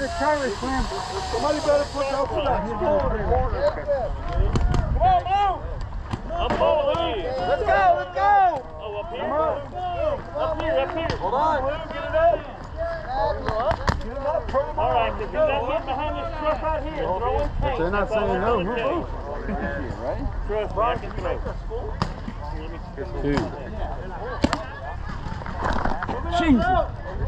trailer, Slim. Somebody better put up for that. Come on, Blue! I'm following you. Let's go, let's go! Oh, up here? Up here. Hold on. Blue, get it up. All right, because you're not getting behind this truck right here. Throw in paint. They're not saying no, move on. Right? Trust me, I can throw. Two. Jesus.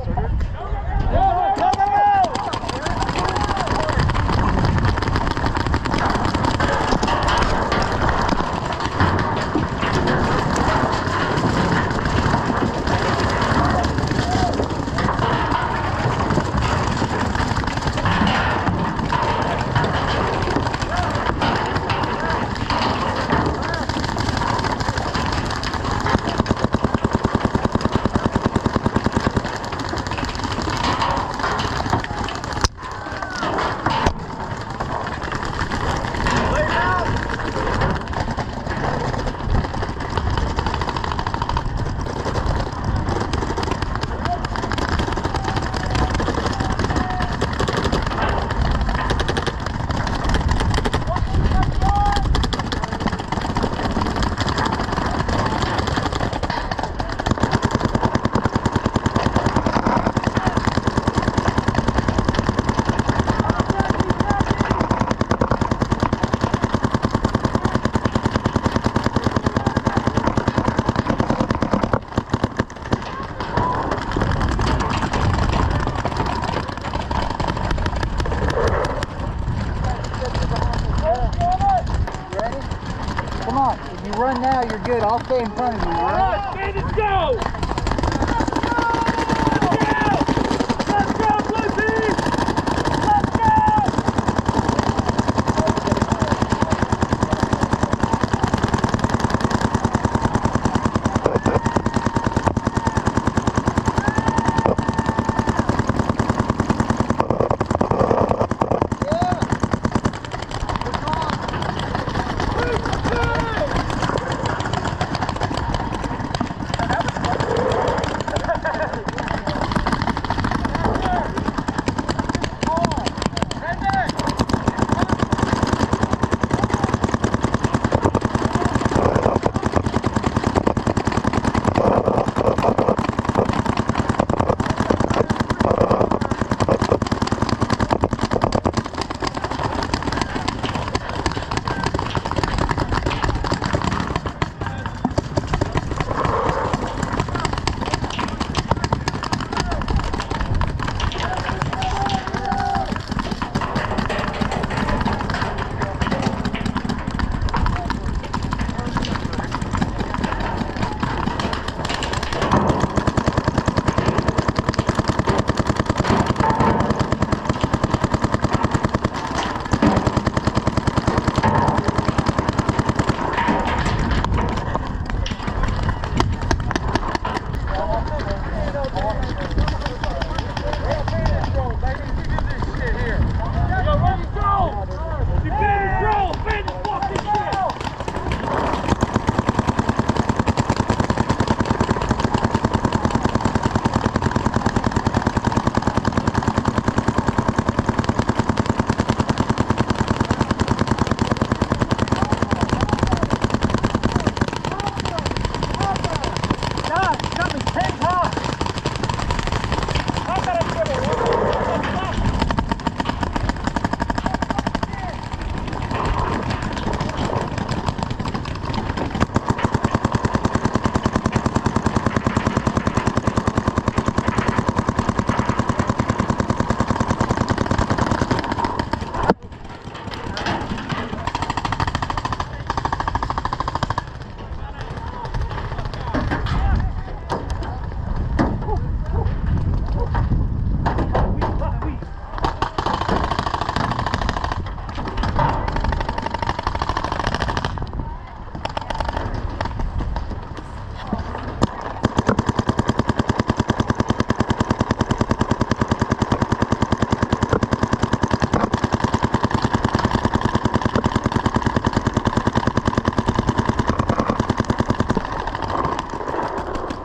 Come on, if you run now, you're good. I'll stay in front of you. All right, man, let's go! Let's go, Blue Team! Let's go!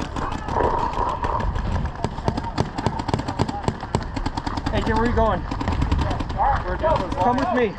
Where are you going? Come with me.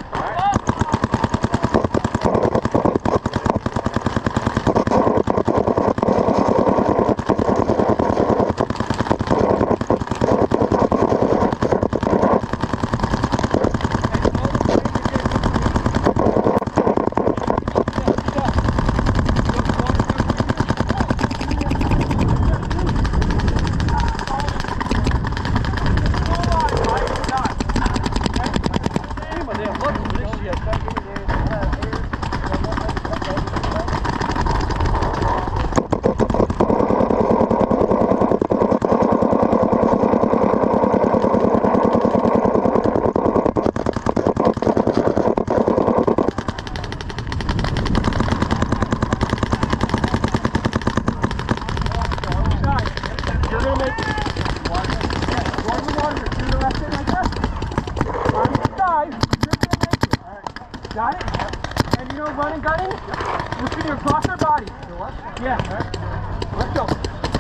Got it? And you know running, gunning? We're shooting across our body. Yeah. Let's go.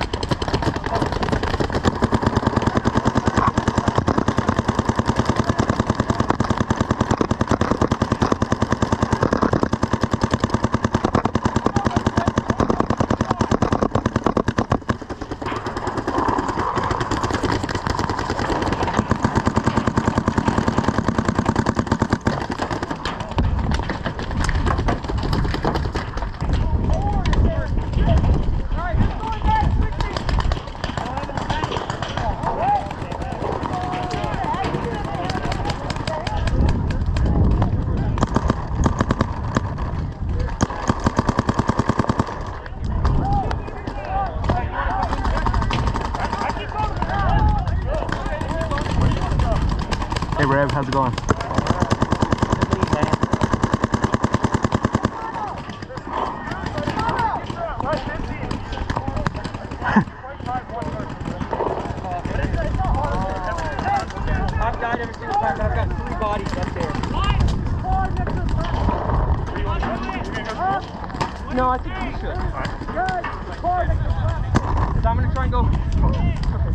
Hey Rev, how's it going? I've died every single time, but I've got 3 bodies up there. No, I think you should. Because I'm going to try and go